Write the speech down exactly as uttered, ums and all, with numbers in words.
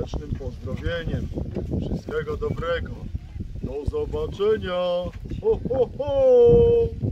serdecznym pozdrowieniem. Wszystkiego dobrego. Do zobaczenia. Ho, ho, ho.